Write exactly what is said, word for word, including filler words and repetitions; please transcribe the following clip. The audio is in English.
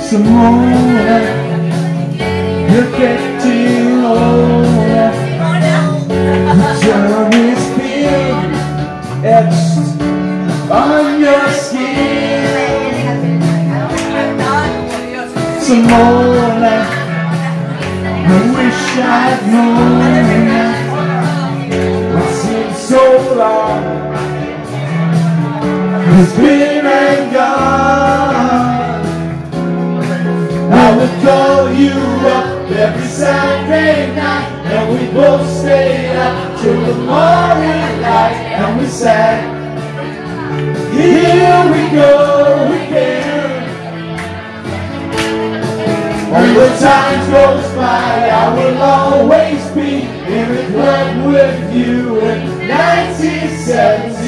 some more. You're getting older. The germ is being etched on your skin. Some more. I wish I'd known. It seems so long. It's been and gone. I would call you up every Saturday night, and we both stayed up till the morning light, and we sang, here we go again. When the time goes by, I will always be in the club with you in nineteen seventy.